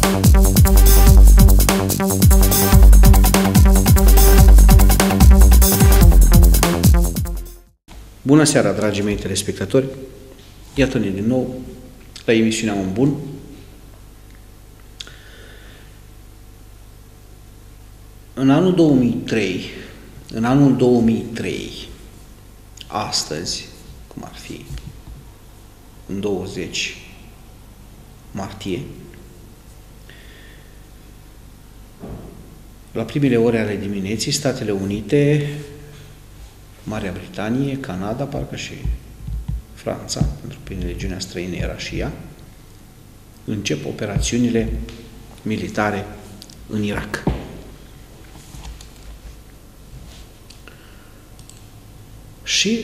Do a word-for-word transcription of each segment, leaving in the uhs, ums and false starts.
Bună seara, dragii mei telespectatori! Iată-ne din nou la emisiunea Un Bun. În anul două mii trei, în anul două mii trei, astăzi, cum ar fi, în douăzeci martie, la primele ore ale dimineții, Statele Unite, Marea Britanie, Canada, parcă și Franța, pentru că prin legiunea străină era și ea, încep operațiunile militare în Irak. Și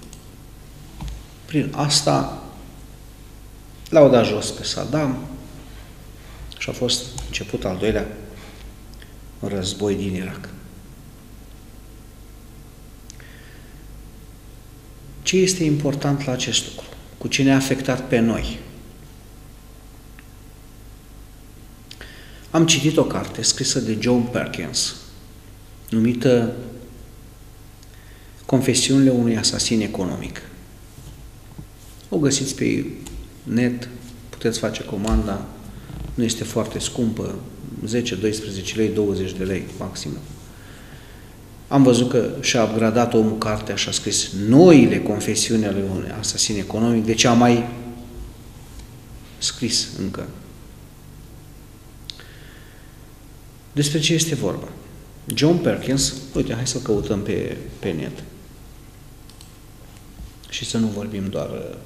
prin asta l-au dat jos pe Saddam și a fost început al doilea război din Irak. Ce este important la acest lucru? Cu ce ne-a afectat pe noi? Am citit o carte scrisă de John Perkins, numită Confesiunile unui asasin economic. O găsiți pe net, puteți face comanda, nu este foarte scumpă, zece, doisprezece lei, douăzeci de lei maximum. Am văzut că și-a upgradat omul cartea și a scris noile confesiuni ale unui asasin economic, deci a mai scris încă. Despre ce este vorba? John Perkins, uite, hai să căutăm pe, pe net și să nu vorbim doar uh,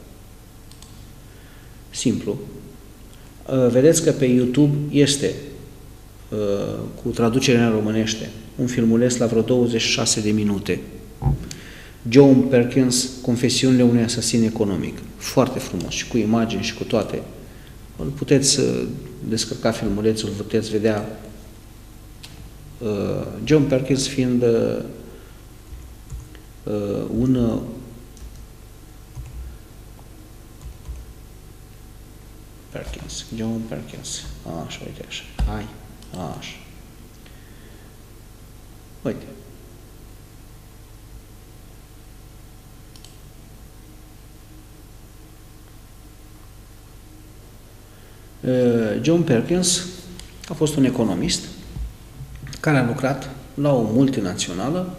simplu. Uh, vedeți că pe YouTube este uh, cu traducerea în românește un filmuleț la vreo douăzeci și șase de minute. John Perkins, Confesiunile unui asasin economic. Foarte frumos și cu imagini și cu toate. Puteți uh, descărca filmulețul, puteți vedea uh, John Perkins fiind uh, uh, un uh, Perkins, John Perkins. Așa, uite așa. Hai, așa. Uite. John Perkins a fost un economist care a lucrat la o multinațională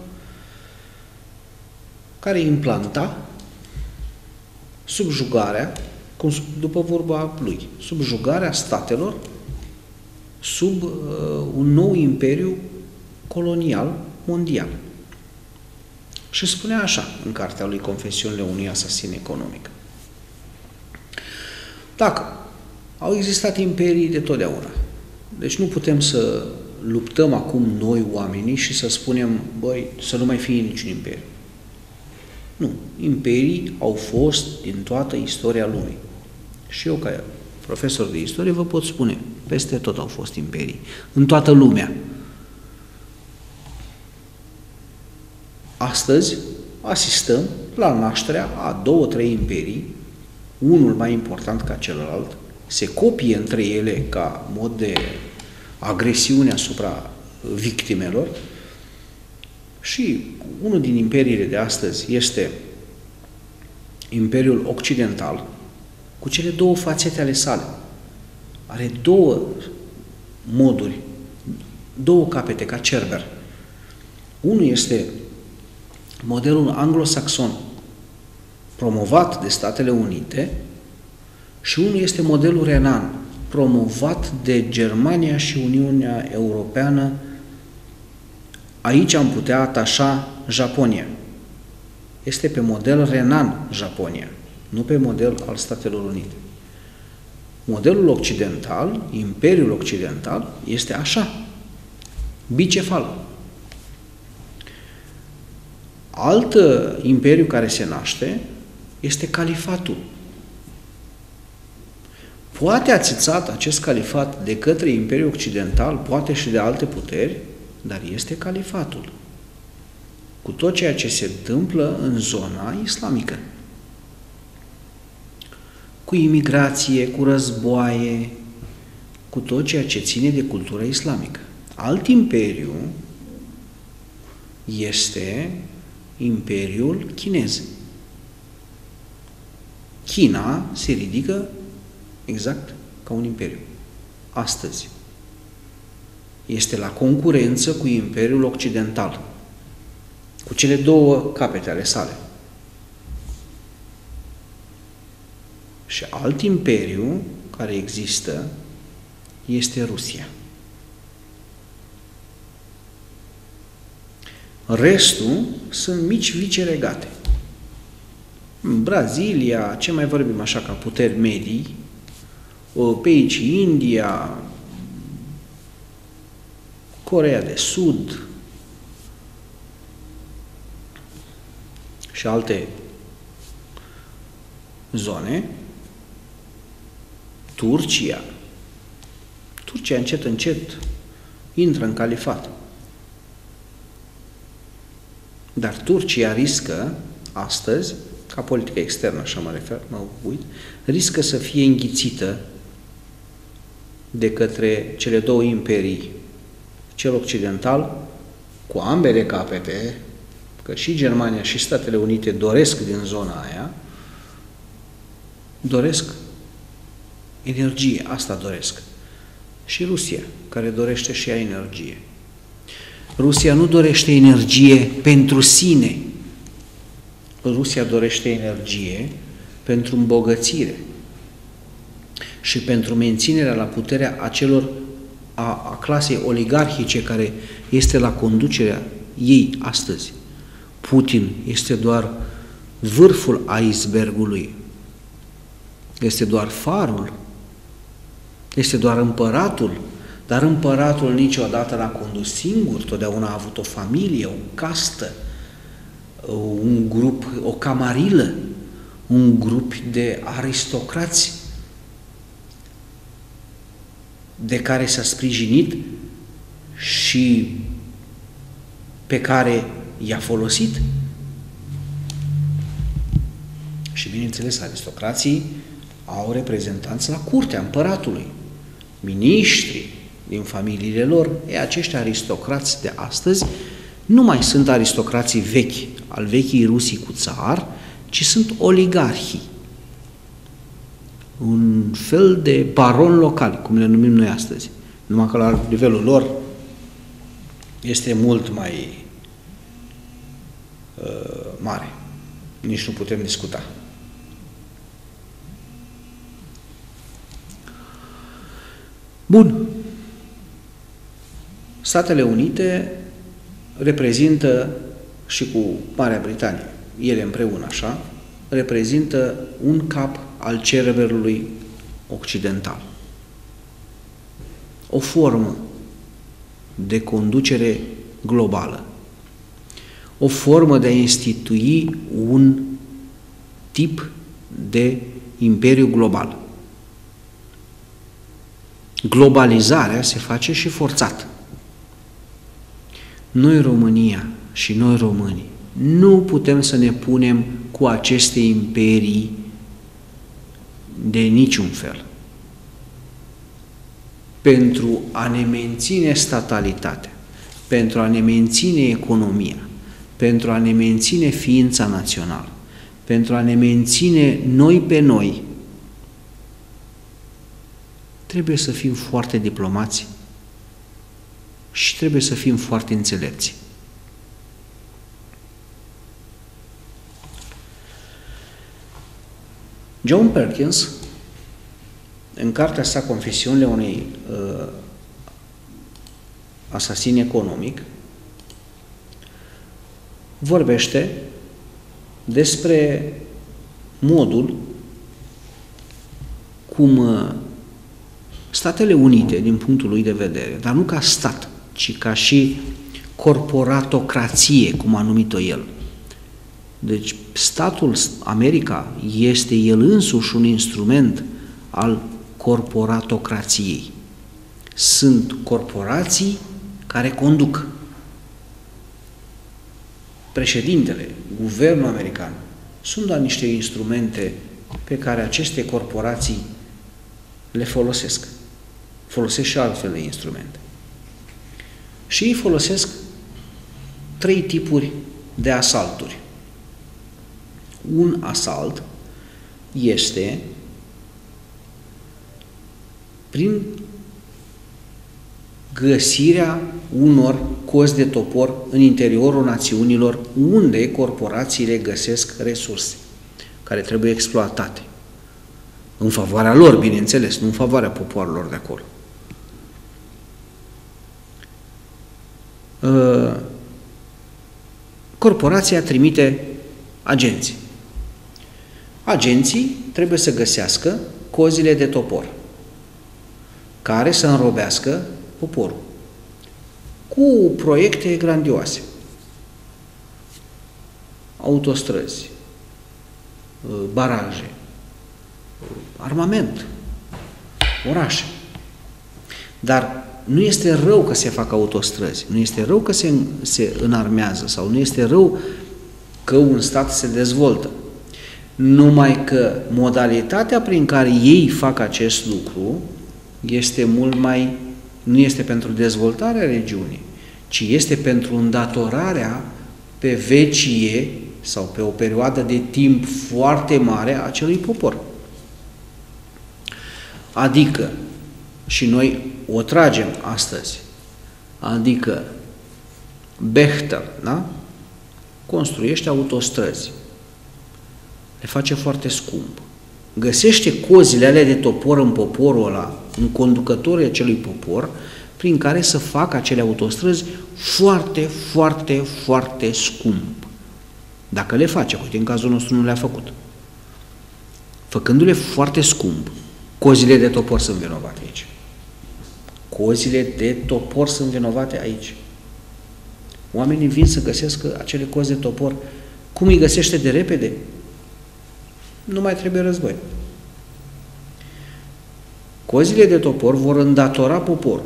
care implanta subjugarea, cum, după vorba lui, subjugarea statelor sub uh, un nou imperiu colonial mondial. Și spunea așa în cartea lui Confesiunile unui asasin economic. Dacă au existat imperii de totdeauna, deci nu putem să luptăm acum noi oamenii și să spunem, băi, să nu mai fie niciun imperiu. Nu. Imperii au fost din toată istoria lumii. Și eu, ca profesor de istorie, vă pot spune, peste tot au fost imperii. În toată lumea. Astăzi asistăm la nașterea a două, trei imperii, unul mai important ca celălalt, se copie între ele ca mod de agresiune asupra victimelor și unul din imperiile de astăzi este Imperiul Occidental, cu cele două fațete ale sale. Are două moduri, două capete, ca Cerber. Unul este modelul anglosaxon, promovat de Statele Unite, și unul este modelul renan, promovat de Germania și Uniunea Europeană. Aici am putea atașa Japonia. Este pe model renan Japonia, nu pe model al Statelor Unite. Modelul occidental, Imperiul Occidental, este așa, bicefal. Alt imperiu care se naște este califatul. Poate a țățat acest califat de către Imperiul Occidental, poate și de alte puteri, dar este califatul. Cu tot ceea ce se întâmplă în zona islamică. Cu imigrație, cu războaie, cu tot ceea ce ține de cultura islamică. Alt imperiu este Imperiul chinez. China se ridică exact ca un imperiu. Astăzi este la concurență cu Imperiul Occidental, cu cele două capete ale sale. Și alt imperiu care există este Rusia. Restul sunt mici viceregate. Brazilia, ce mai vorbim așa ca puteri medii, pe aici India, Coreea de Sud și alte zone, Turcia. Turcia încet, încet intră în califat. Dar Turcia riscă astăzi, ca politică externă, așa mă refer, mă uit, riscă să fie înghițită de către cele două imperii, cel occidental, cu ambele capete, că și Germania și Statele Unite doresc din zona aia, doresc energie, asta doresc. Și Rusia, care dorește și ea energie. Rusia nu dorește energie pentru sine. Rusia dorește energie pentru îmbogățire și pentru menținerea la puterea acelor a, a clasei oligarhice care este la conducerea ei astăzi. Putin este doar vârful icebergului, este doar farul, este doar împăratul, dar împăratul niciodată n-a condus singur, totdeauna a avut o familie, o castă, un grup, o camarilă, un grup de aristocrați de care s-a sprijinit și pe care i-a folosit. Și bineînțeles, aristocrații au reprezentanți la curtea împăratului, miniștri din familiile lor. E, acești aristocrați de astăzi nu mai sunt aristocrații vechi, al vechii Rusii cu țar, ci sunt oligarhii. Un fel de baron local, cum le numim noi astăzi. Numai că la nivelul lor este mult mai uh, mare. Nici nu putem discuta. Bun. Statele Unite reprezintă, și cu Marea Britanie, ele împreună așa, reprezintă un cap al cervelului occidental. O formă de conducere globală. O formă de a institui un tip de imperiu global. Globalizarea se face și forțat. Noi, România și noi românii, nu putem să ne punem cu aceste imperii de niciun fel. Pentru a ne menține statalitatea, pentru a ne menține economia, pentru a ne menține ființa națională, pentru a ne menține noi pe noi, trebuie să fim foarte diplomați și trebuie să fim foarte înțelepți. John Perkins, în cartea sa Confesiunile unui uh, asasin economic, vorbește despre modul cum uh, Statele Unite, din punctul lui de vedere, dar nu ca stat, ci ca și corporatocrație, cum a numit-o el. Deci, statul America este el însuși un instrument al corporatocrației. Sunt corporații care conduc. Președintele, guvernul american, sunt doar niște instrumente pe care aceste corporații le folosesc. folosesc și altfel de instrumente. Și ei folosesc trei tipuri de asalturi. Un asalt este prin găsirea unor cozi de topor în interiorul națiunilor unde corporațiile găsesc resurse care trebuie exploatate. În favoarea lor, bineînțeles, nu în favoarea popoarelor de acolo. Corporația trimite agenții. Agenții trebuie să găsească cozile de topor care să înrobească poporul cu proiecte grandioase. Autostrăzi, baraje, armament, orașe. Dar nu este rău că se fac autostrăzi, nu este rău că se, se înarmează sau nu este rău că un stat se dezvoltă. Numai că modalitatea prin care ei fac acest lucru este mult mai, nu este pentru dezvoltarea regiunii, ci este pentru îndatorarea pe vecie sau pe o perioadă de timp foarte mare a acelui popor. Adică, și noi o tragem astăzi, adică Bechtel, da? Construiește autostrăzi, le face foarte scump, găsește cozile alea de topor în poporul ăla, în conducătorii acelui popor, prin care să facă acele autostrăzi foarte, foarte, foarte scump. Dacă le face, uite, în cazul nostru nu le-a făcut. Făcându-le foarte scump, cozile de topor sunt vinovate aici. Cozile de topor sunt vinovate aici. Oamenii vin să găsească acele cozi de topor. Cum îi găsește de repede? Nu mai trebuie război. Cozile de topor vor îndatora poporul.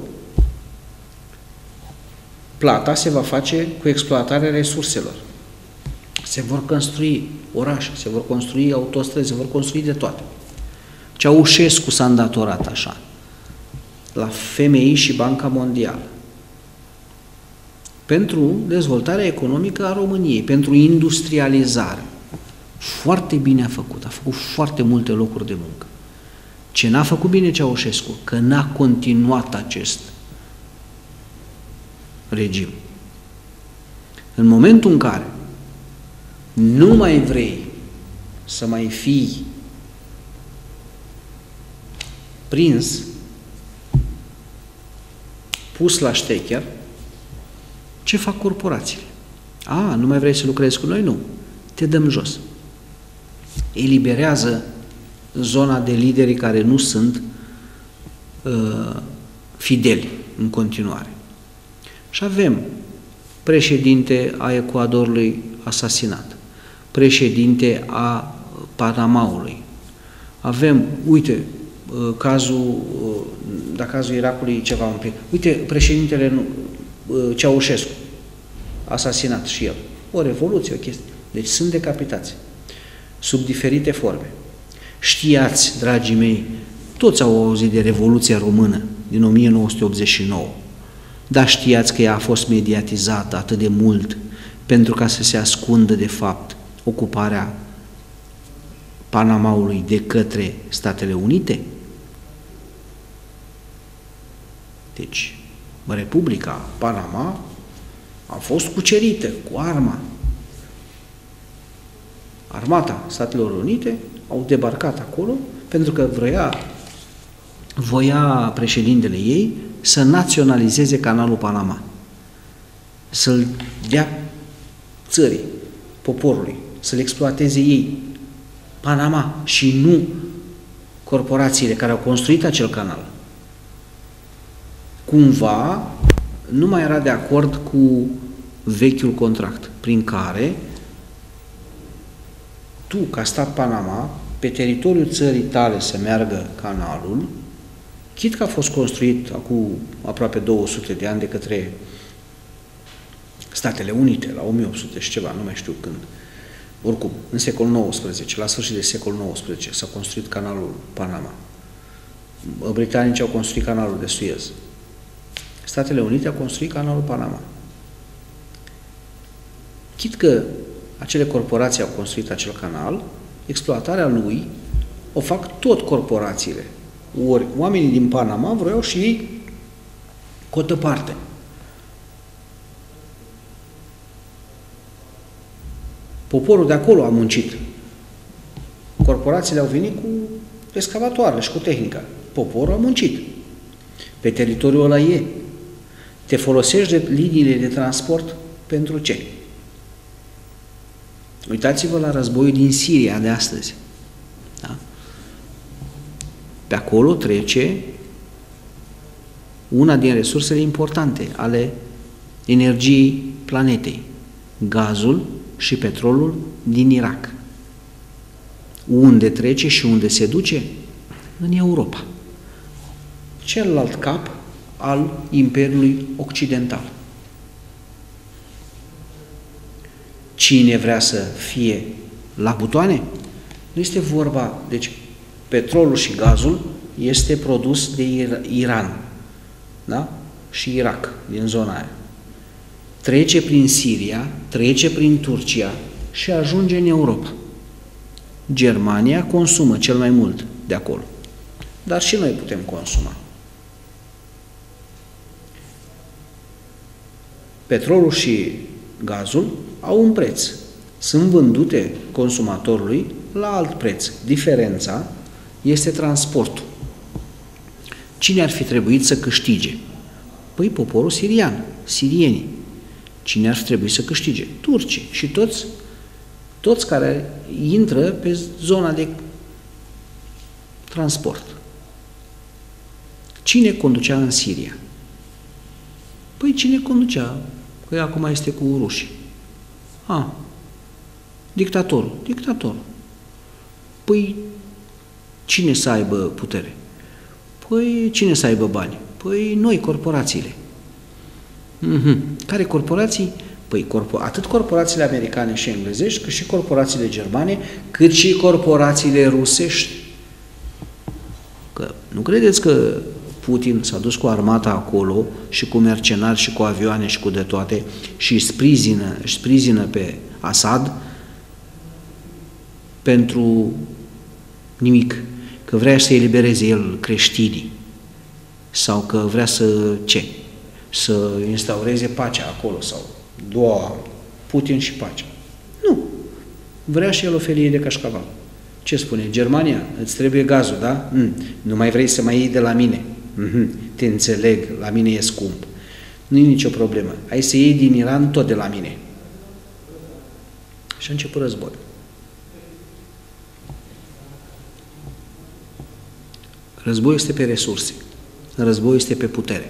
Plata se va face cu exploatarea resurselor. Se vor construi orașe, se vor construi autostrăzi, se vor construi de toate. Ceaușescu s-a îndatorat așa, la F M I și Banca Mondială, pentru dezvoltarea economică a României, pentru industrializare. Foarte bine a făcut, a făcut foarte multe locuri de muncă. Ce n-a făcut bine Ceaușescu? Că n-a continuat acest regim. În momentul în care nu mai vrei să mai fii prins, pus la ștecher, ce fac corporațiile? A, nu mai vrei să lucrezi cu noi? Nu. Te dăm jos. Eliberează zona de lideri care nu sunt uh, fideli în continuare. Și avem președinte a Ecuadorului asasinat, președinte a Panamaului. Avem, uite, cazul, da, cazul Irakului ceva un pic. Uite, președintele Ceaușescu, asasinat și el. O revoluție, o chestie. Deci sunt decapitați, sub diferite forme. Știați, dragii mei, toți au auzit de Revoluția Română din o mie nouă sute optzeci și nouă, dar știați că ea a fost mediatizată atât de mult pentru ca să se ascundă, de fapt, ocuparea Panamaului de către Statele Unite? Deci, Republica Panama a fost cucerită cu arma. Armata Statelor Unite au debarcat acolo pentru că vroia, voia președintele ei să naționalizeze canalul Panama, să-l dea țării, poporului, să-l exploateze ei, Panama, și nu corporațiile care au construit acel canal. Cumva nu mai era de acord cu vechiul contract, prin care tu, ca stat Panama, pe teritoriul țării tale să meargă canalul, chit că a fost construit acum aproape două sute de ani de către Statele Unite, la o mie opt sute și ceva, nu mai știu când. Oricum, în secolul nouăsprezece, la sfârșit de secolul nouăsprezece, s-a construit canalul Panama. Britanicii au construit canalul de Suez. Statele Unite au construit canalul Panama. Chit că acele corporații au construit acel canal, exploatarea lui o fac tot corporațiile. Ori oamenii din Panama vreau și ei cotă parte. Poporul de acolo a muncit. Corporațiile au venit cu excavatoarele și cu tehnica. Poporul a muncit. Pe teritoriul ăla e. Te folosești de liniile de transport pentru ce? Uitați-vă la războiul din Siria de astăzi. Da? Pe acolo trece una din resursele importante ale energiei planetei, gazul și petrolul din Irak. Unde trece și unde se duce? În Europa. Celălalt cap al Imperiului Occidental. Cine vrea să fie la butoane? Nu este vorba, deci petrolul și gazul este produs de Iran, da? Și Irak, din zona aia. Trece prin Siria, trece prin Turcia și ajunge în Europa. Germania consumă cel mai mult de acolo, dar și noi putem consuma. Petrolul și gazul au un preț. Sunt vândute consumatorului la alt preț. Diferența este transportul. Cine ar fi trebuit să câștige? Păi poporul sirian, sirienii. Cine ar fi trebuit să câștige? Turcii și toți, toți care intră pe zona de transport. Cine conducea în Siria? Păi cine conducea? Că acum este cu rușii. A, dictatorul, dictatorul. Păi cine să aibă putere? Păi cine să aibă bani? Păi noi, corporațiile. Mm-hmm. Care corporații? Păi corpo- atât corporațiile americane și englezești, cât și corporațiile germane, cât și corporațiile rusești. Că nu credeți că Putin s-a dus cu armata acolo și cu mercenari și cu avioane și cu de toate și sprijină, sprijină pe Assad pentru nimic, că vrea să elibereze el creștinii sau că vrea să ce? Să instaureze pacea acolo sau doua Putin și pacea. Nu. Vrea și el o felie de cașcaval. Ce spune? Germania, îți trebuie gazul, da? Mm. Nu mai vrei să mai iei de la mine. Mm-hmm. Te înțeleg, la mine e scump. Nu e nicio problemă. Hai să iei din Iran tot de la mine. Și a început război. Războiul este pe resurse. Războiul este pe putere.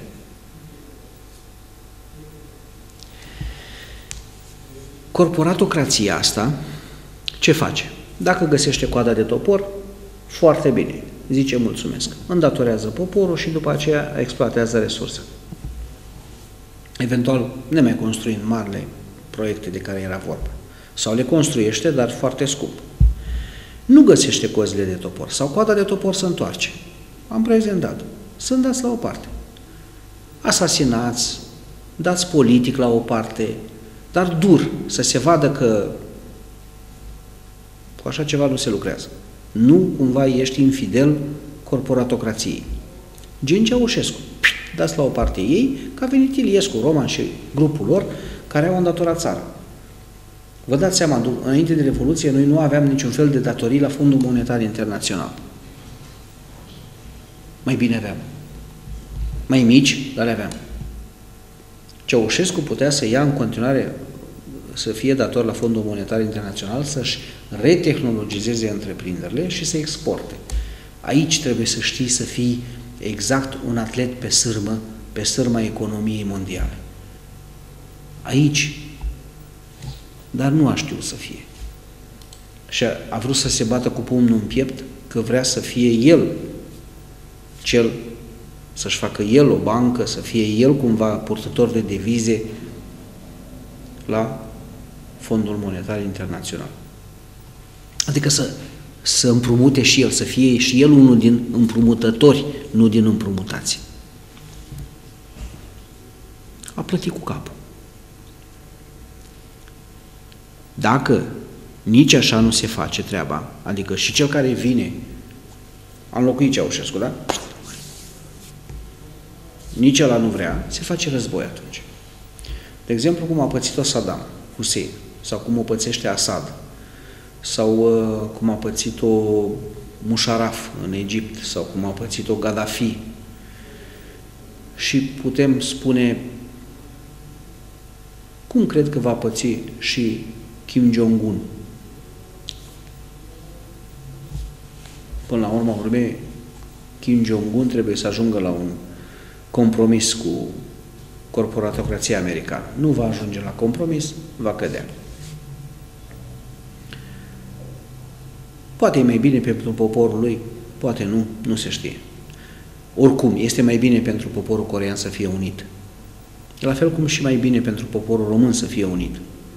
Corporatocrația asta ce face? Dacă găsește coada de topor, foarte bine. Zice mulțumesc. Îndatorează poporul și după aceea exploatează resurse. Eventual ne mai construind marile proiecte de care era vorba. Sau le construiește, dar foarte scump. Nu găsește cozile de topor sau coada de topor se întoarce. Am prezentat. Sunt dați la o parte. Asasinați, dați politic la o parte, dar dur, să se vadă că cu așa ceva nu se lucrează. Nu cumva ești infidel corporatocrației. Gen Ceaușescu. Dați la o parte ei, că a venit Iliescu, Roman și grupul lor, care au îndatorat țara. Vă dați seama, înainte de Revoluție, noi nu aveam niciun fel de datorii la Fondul Monetar Internațional. Mai bine aveam. Mai mici, dar le aveam. Ceaușescu putea să ia în continuare, să fie dator la Fondul Monetar Internațional, să-și retehnologizeze întreprinderile și să exporte. Aici trebuie să știi să fii exact un atlet pe sârmă, pe sârma economiei mondiale. Aici, dar nu a știut să fie. Și a, a vrut să se bată cu pumnul în piept, că vrea să fie el cel, să-și facă el o bancă, să fie el cumva purtător de devize la Fondul Monetar Internațional. Adică să să împrumute și el, să fie și el unul din împrumutători, nu din împrumutați. A plătit cu capul. Dacă nici așa nu se face treaba, adică și cel care vine, a înlocuit Ceaușescu, da? Nici ăla nu vrea, se face război atunci. De exemplu, cum a pățit-o Saddam Hussein, sau cum o pățește Assad, sau uh, cum a pățit-o Musharraf în Egipt, sau cum a pățit-o Gaddafi. Și putem spune, cum cred că va păți și Kim Jong-un? Până la urmă, urme, Kim Jong-un trebuie să ajungă la un compromis cu corporatocrația americană. Nu va ajunge la compromis, va cădea. Poate e mai bine pentru poporul lui, poate nu, nu se știe. Oricum, este mai bine pentru poporul coreean să fie unit. E la fel cum și mai bine pentru poporul român să fie unit.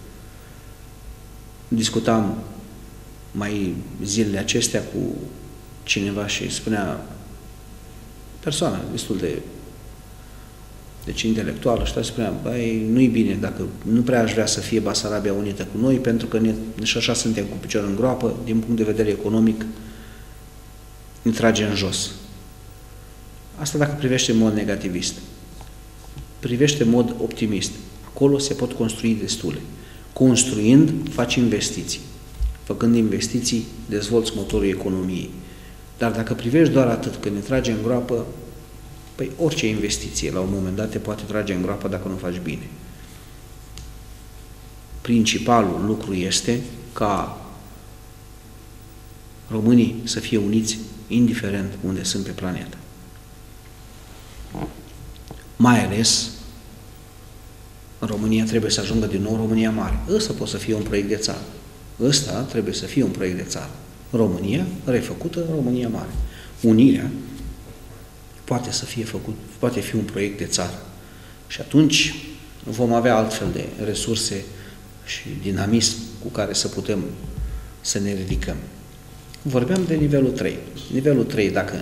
Discutam mai zilele acestea cu cineva și spunea, persoană destul de deci intelectuală, și spunea, băi, nu-i bine dacă nu prea aș vrea să fie Basarabia unită cu noi, pentru că ne, și așa suntem cu picior în groapă, din punct de vedere economic, ne trage în jos. Asta dacă privește în mod negativist. Privește în mod optimist. Acolo se pot construi destule. Construind, faci investiții. Făcând investiții, dezvolți motorul economiei. Dar dacă privești doar atât, că ne trage în groapă, păi orice investiție la un moment dat te poate trage în groapă dacă nu faci bine. Principalul lucru este ca românii să fie uniți indiferent unde sunt pe planetă. Mai ales România trebuie să ajungă din nou România mare. Ăsta poate să fie un proiect de țară. Ăsta trebuie să fie un proiect de țară. România refăcută, România mare. Unirea poate să fie făcut, poate fi un proiect de țară. Și atunci vom avea altfel de resurse și dinamism cu care să putem să ne ridicăm. Vorbeam de nivelul trei. Nivelul trei, dacă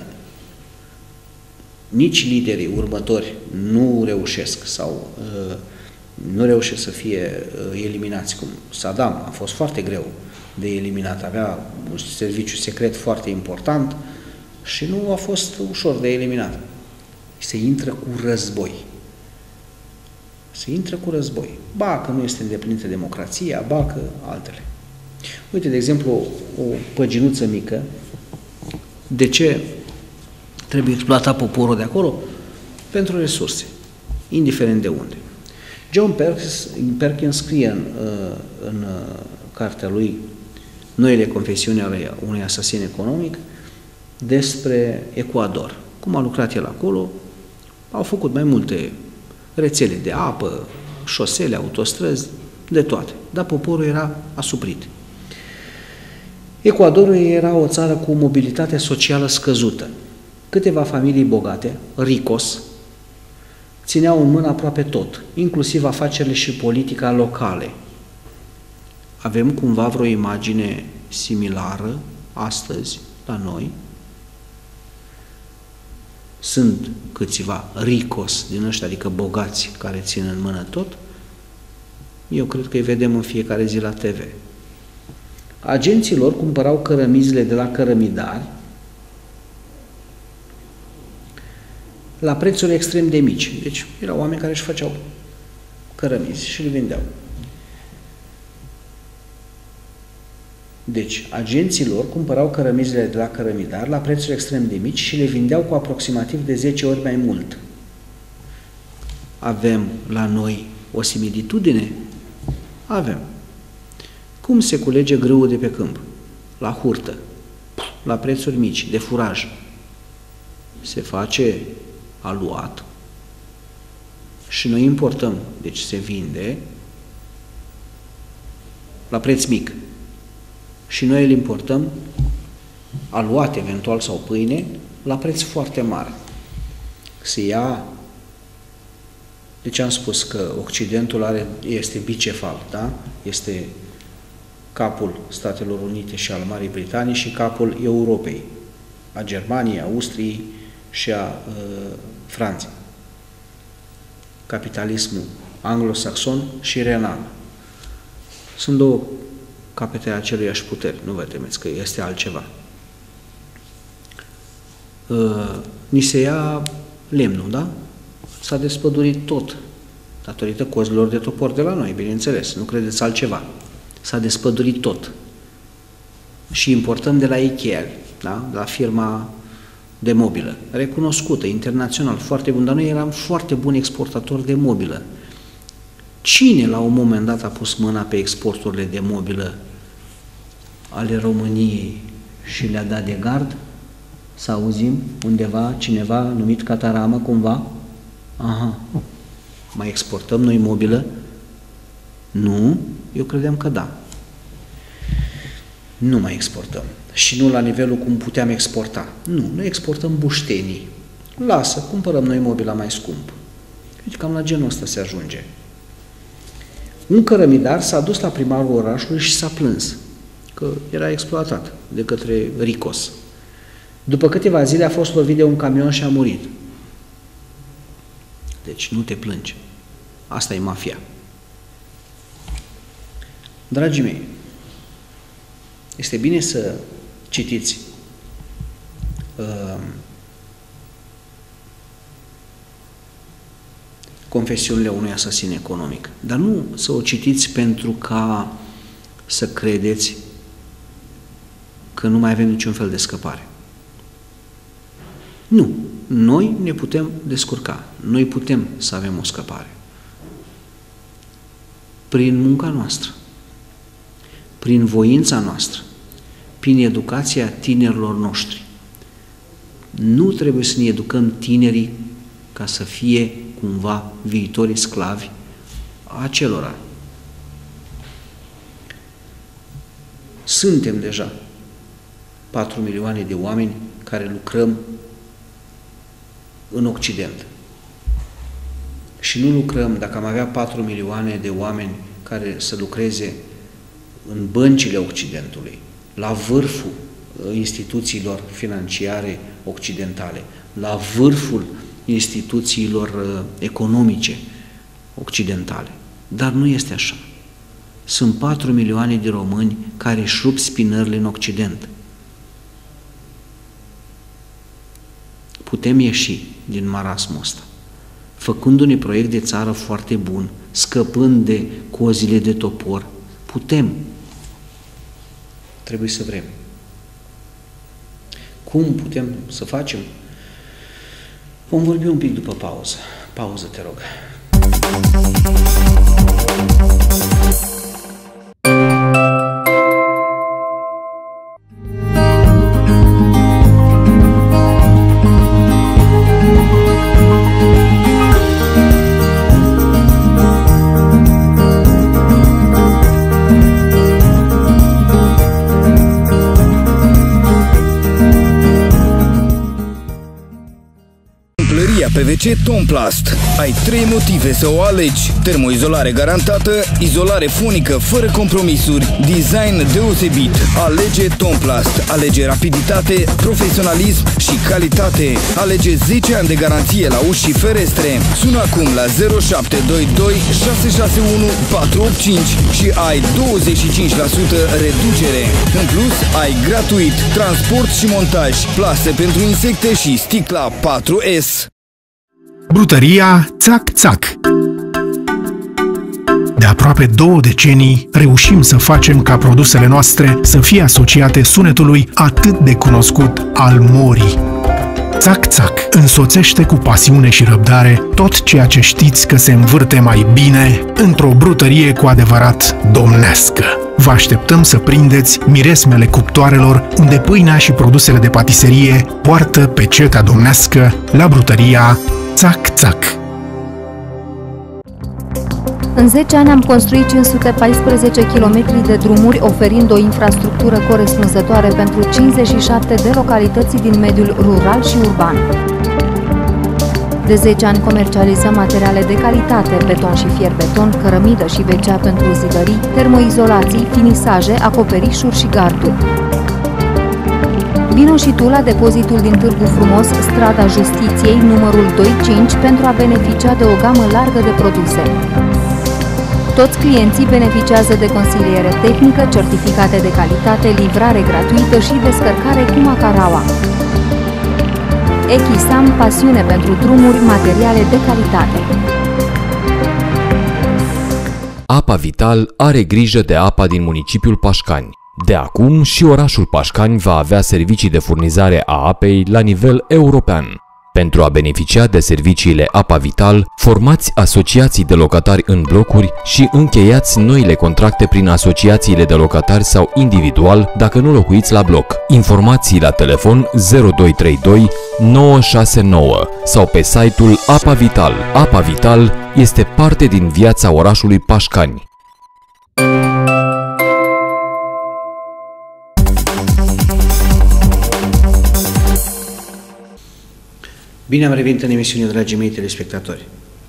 nici liderii următori nu reușesc sau uh, nu reușesc să fie uh, eliminați, cum Saddam a fost foarte greu de eliminat, avea un serviciu secret foarte important și nu a fost ușor de eliminat. Se intră cu război. Se intră cu război. Ba că nu este îndeplinită democrația, ba că altele. Uite, de exemplu, o păginuță mică. De ce trebuie exploatat poporul de acolo? Pentru resurse, indiferent de unde. John Perkins, Perkins scrie în, în cartea lui Noile confesiuni ale unui asasin economic despre Ecuador. Cum a lucrat el acolo, au făcut mai multe rețele de apă, șosele, autostrăzi, de toate. Dar poporul era asuprit. Ecuadorul era o țară cu o mobilitate socială scăzută. Câteva familii bogate, ricos, țineau în mână aproape tot, inclusiv afacerile și politica locale. Avem cumva vreo imagine similară astăzi la noi? Sunt câțiva ricos din ăștia, adică bogați, care țin în mână tot? Eu cred că îi vedem în fiecare zi la T V. Agenților cumpărau cărămizile de la cărămidari la prețuri extrem de mici. Deci erau oameni care își făceau cărămizi și le vindeau. Deci, agenților cumpărau cărămizile de la cărămidar la prețuri extrem de mici și le vindeau cu aproximativ de zece ori mai mult. Avem la noi o similitudine? Avem. Cum se culege grâul de pe câmp? La hurtă, la prețuri mici, de furaj. Se face aluat și noi importăm, deci se vinde la preț mic. Și noi îl importăm aluat eventual sau pâine la preț foarte mare. Se ia, deci am spus că Occidentul are, este bicefal, da? Este capul Statelor Unite și al Marii Britanii și capul Europei, a Germaniei, a Austriei și a uh, Franței. Capitalismul anglosaxon și renan. Sunt două capete aceleiași puteri, nu vă temeți că este altceva. Uh, ni se ia lemnul, da? S-a despădurit tot, datorită cozilor de topor de la noi, bineînțeles, nu credeți altceva. S-a despădurit tot. Și importăm de la Ikea, da? De la firma de mobilă, recunoscută, internațional, foarte bun, dar noi eram foarte buni exportatori de mobilă. Cine la un moment dat a pus mâna pe exporturile de mobilă ale României și le-a dat de gard? Să auzim undeva cineva numit Cataramă cumva? Aha. Mai exportăm noi mobilă? Nu? Eu credeam că da. Nu mai exportăm. Și nu la nivelul cum puteam exporta. Nu, noi exportăm buștenii. Lasă, cumpărăm noi mobila mai scump. Deci cam la genul ăsta se ajunge. Un cărămidar s-a dus la primarul orașului și s-a plâns că era exploatat de către Ricos. După câteva zile a fost lovit de un camion și a murit. Deci nu te plângi. Asta e mafia. Dragii mei, este bine să citiți uh, confesiunile unui asasin economic, dar nu să o citiți pentru ca să credeți că nu mai avem niciun fel de scăpare. Nu. Noi ne putem descurca. Noi putem să avem o scăpare. Prin munca noastră, prin voința noastră, prin educația tinerilor noștri. Nu trebuie să ne educăm tinerii ca să fie cumva viitorii sclavi a acelora. Suntem deja patru milioane de oameni care lucrăm în Occident. Și nu lucrăm, dacă am avea patru milioane de oameni care să lucreze în băncile Occidentului, la vârful instituțiilor financiare occidentale, la vârful instituțiilor economice occidentale. Dar nu este așa. Sunt patru milioane de români care își rup spinările în Occident. Putem ieși din marasmul ăsta, făcând un proiect de țară foarte bun, scăpând de cozile de topor. Putem. Trebuie să vrem. Cum putem să facem? Vom vorbi un pic după pauză. Pauză, te rog. P V C Tomplast. Ai trei motive să o alegi: termoizolare garantată, izolare fonică fără compromisuri, design deosebit. Alege Tomplast. Alege rapiditate, profesionalism și calitate. Alege zece ani de garanție la uși și ferestre. Sună acum la zero șapte doi doi șase șase unu patru opt cinci și ai douăzeci și cinci la sută reducere. În plus, ai gratuit transport și montaj, plase pentru insecte și sticla patru S. Brutăria Țac Țac. De aproape două decenii reușim să facem ca produsele noastre să fie asociate sunetului atât de cunoscut al morii. Țac Țac însoțește cu pasiune și răbdare tot ceea ce știți că se învârte mai bine într-o brutărie cu adevărat domnească. Vă așteptăm să prindeți miresmele cuptoarelor unde pâinea și produsele de patiserie poartă pecetea domnească la brutăria Țac Țac. În zece ani am construit cinci sute paisprezece kilometri de drumuri, oferind o infrastructură corespunzătoare pentru cincizeci și șapte de localități din mediul rural și urban. De zece ani comercializăm materiale de calitate, beton și fier-beton, cărămidă și becea pentru zidării, termoizolații, finisaje, acoperișuri și garduri. Vino și tu la depozitul din Târgu Frumos, strada Justiției, numărul doi cinci, pentru a beneficia de o gamă largă de produse. Toți clienții beneficiază de consiliere tehnică, certificate de calitate, livrare gratuită și descărcare cu Macaraua. Echisam, pasiune pentru drumuri, materiale de calitate. Apa Vital are grijă de apa din municipiul Pașcani. De acum și orașul Pașcani va avea servicii de furnizare a apei la nivel european. Pentru a beneficia de serviciile Apa Vital, formați asociații de locatari în blocuri și încheiați noile contracte prin asociațiile de locatari sau individual dacă nu locuiți la bloc. Informații la telefon zero doi trei doi nouă șase nouă sau pe site-ul Apa Vital. Apa Vital este parte din viața orașului Pașcani. Bine am revenit în emisiune, dragii mei telespectatori.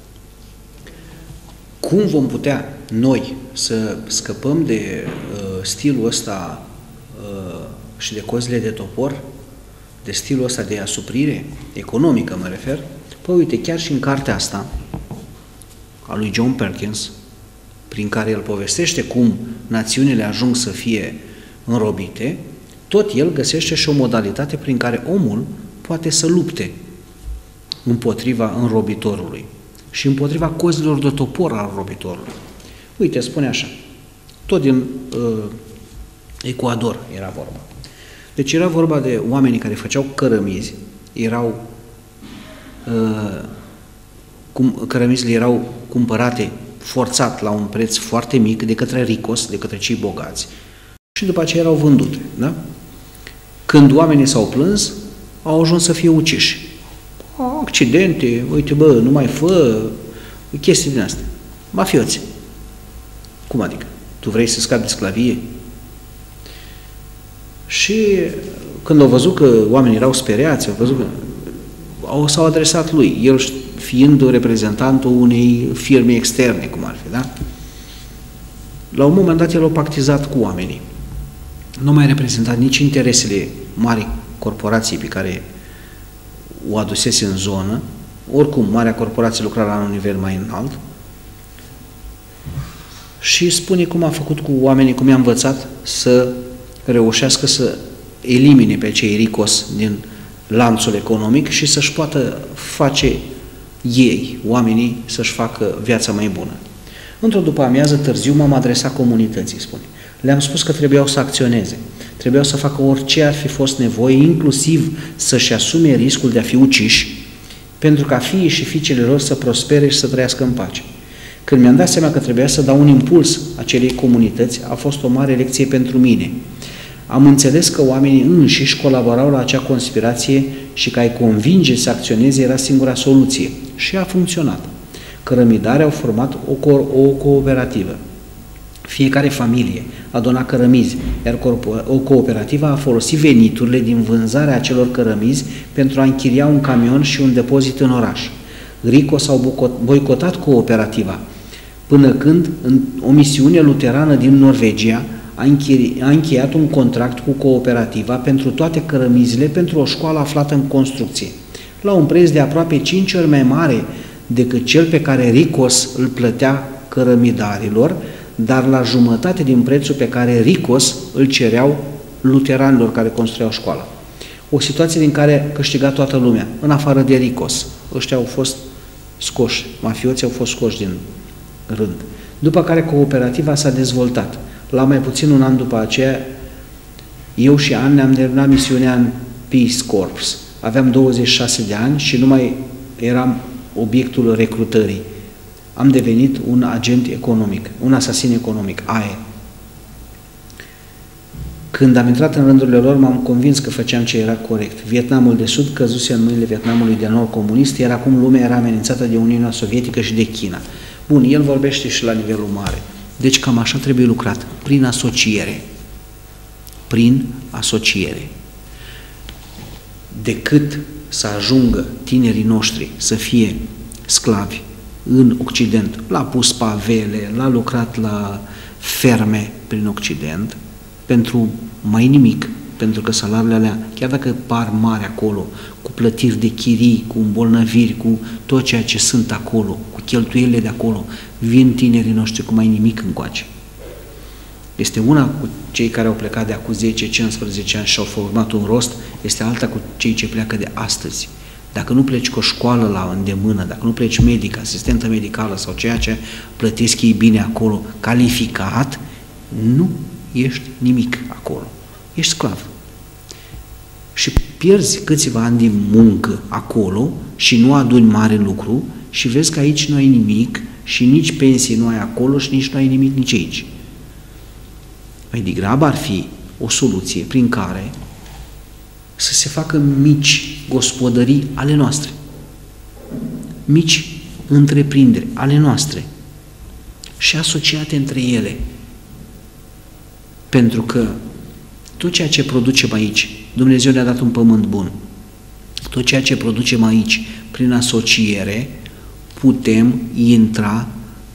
Cum vom putea noi să scăpăm de uh, stilul ăsta uh, și de cozile de topor, de stilul ăsta de asuprire economică, mă refer? Păi uite, chiar și în cartea asta a lui John Perkins, prin care el povestește cum națiunile ajung să fie înrobite, tot el găsește și o modalitate prin care omul poate să lupte împotriva înrobitorului și împotriva cozilor de topor al înrobitorului. Uite, spune așa, tot din uh, Ecuador era vorba. Deci era vorba de oamenii care făceau cărămizi, erau, uh, cum, cărămizile erau cumpărate forțat la un preț foarte mic de către ricos, de către cei bogați, și după aceea erau vândute. Da? Când oamenii s-au plâns, au ajuns să fie uciși. Accidente, uite bă, nu mai fă, chestii din astea. Mafioți. Cum adică? Tu vrei să scapi de sclavie? Și când au văzut că oamenii erau speriați, au văzut că au, s-au adresat lui, el fiind reprezentantul unei firme externe, cum ar fi, da? La un moment dat el a pactizat cu oamenii. Nu mai reprezentat nici interesele mari corporații pe care o adusese în zonă, oricum, marea corporație lucra la un nivel mai înalt, și spune cum a făcut cu oamenii, cum i-a învățat să reușească să elimine pe cei ricos din lanțul economic și să-și poată face ei, oamenii, să-și facă viața mai bună. Într-o după amiază târziu m-am adresat comunității, spune. Le-am spus că trebuiau să acționeze, trebuiau să facă orice ar fi fost nevoie, inclusiv să-și asume riscul de a fi uciși, pentru ca fiii și fiicele lor să prospere și să trăiască în pace. Când mi-am dat seama că trebuia să dau un impuls acelei comunități, a fost o mare lecție pentru mine. Am înțeles că oamenii înșiși colaborau la acea conspirație și că ai convinge să acționeze era singura soluție. Și a funcționat. Cărămidarii au format o, co o cooperativă. Fiecare familie a donat cărămizi, iar o cooperativă a folosit veniturile din vânzarea acelor cărămizi pentru a închiria un camion și un depozit în oraș. Rico s-au boicotat cooperativa, până când în o misiune luterană din Norvegia a încheiat un contract cu cooperativa pentru toate cărămizile pentru o școală aflată în construcție, la un preț de aproape cinci ori mai mare decât cel pe care Ricos îl plătea cărămidarilor, dar la jumătate din prețul pe care Ricos îl cereau luteranilor care construiau școala. O situație din care câștiga toată lumea, în afară de Ricos. Ăștia au fost scoși, mafioții au fost scoși din rând. După care cooperativa s-a dezvoltat. La mai puțin un an după aceea, eu și An ne-am terminat misiunea în Peace Corps. Aveam douăzeci și șase de ani și nu mai eram obiectul recrutării. Am devenit un agent economic, un asasin economic, A E. Când am intrat în rândurile lor, m-am convins că făceam ce era corect. Vietnamul de Sud căzuse în mâinile Vietnamului de Nord comunist, iar acum lumea era amenințată de Uniunea Sovietică și de China. Bun, el vorbește și la nivelul mare. Deci cam așa trebuie lucrat, prin asociere. Prin asociere. Decât să ajungă tinerii noștri să fie sclavi în Occident, l-a pus pavele, l-a lucrat la ferme prin Occident, pentru mai nimic, pentru că salariile alea, chiar dacă par mari acolo, cu plătiri de chirii, cu îmbolnăviri, cu tot ceea ce sunt acolo, cu cheltuielile de acolo, vin tinerii noștri cu mai nimic încoace. Este una cu cei care au plecat de acum zece cincisprezece ani și au format un rost, este alta cu cei ce pleacă de astăzi. Dacă nu pleci cu o școală la îndemână, dacă nu pleci medic, asistentă medicală sau ceea ce plătesc ei bine acolo, calificat, nu ești nimic acolo. Ești sclav. Și pierzi câțiva ani de muncă acolo și nu aduni mare lucru și vezi că aici nu ai nimic și nici pensii nu ai acolo și nici nu ai nimic nici aici. Mai degrabă ar fi o soluție prin care să se facă mici gospodării ale noastre, mici întreprinderi ale noastre și asociate între ele. Pentru că tot ceea ce producem aici, Dumnezeu ne-a dat un pământ bun, tot ceea ce producem aici, prin asociere, putem intra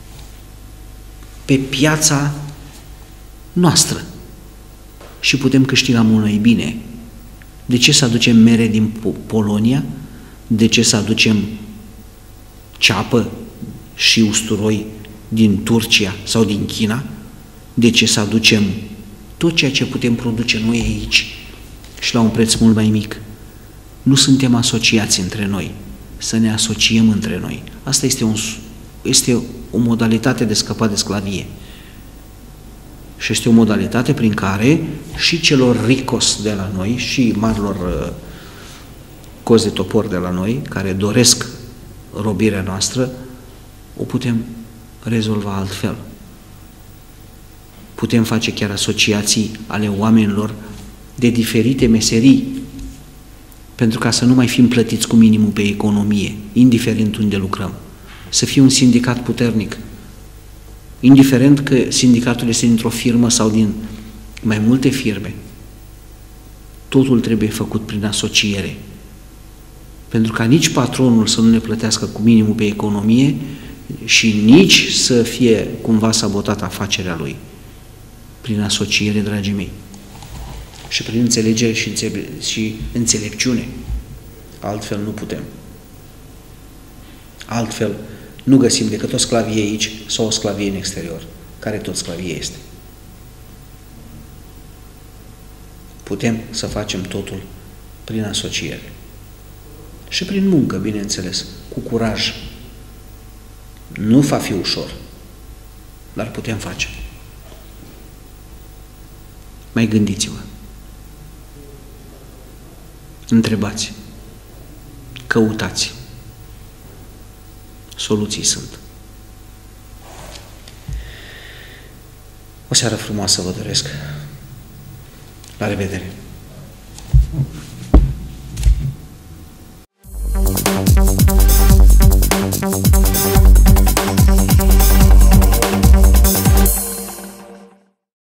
pe piața noastră și putem câștiga mult mai bine. De ce să aducem mere din Polonia? De ce să aducem ceapă și usturoi din Turcia sau din China? De ce să aducem tot ceea ce putem produce noi aici și la un preț mult mai mic? Nu suntem asociați între noi, să ne asociem între noi. Asta este, un, este o modalitate de scăpat de sclavie. Și este o modalitate prin care și celor ricos de la noi și marilor uh, cozi de topor de la noi, care doresc robirea noastră, o putem rezolva altfel. Putem face chiar asociații ale oamenilor de diferite meserii, pentru ca să nu mai fim plătiți cu minimul pe economie, indiferent unde lucrăm. Să fie un sindicat puternic, indiferent că sindicatul este dintr-o firmă sau din mai multe firme. Totul trebuie făcut prin asociere. Pentru ca nici patronul să nu ne plătească cu minimul pe economie și nici să fie cumva sabotată afacerea lui. Prin asociere, dragii mei. Și prin înțelegere și, înțele și înțelepciune. Altfel nu putem. Altfel nu găsim decât o sclavie aici sau o sclavie în exterior, care tot sclavie este. Putem să facem totul prin asociere. Și prin muncă, bineînțeles, cu curaj. Nu va fi ușor, dar putem face. Mai gândiți-vă. Întrebați. Căutați. Soluții sunt. O seară frumoasă vă doresc. La revedere!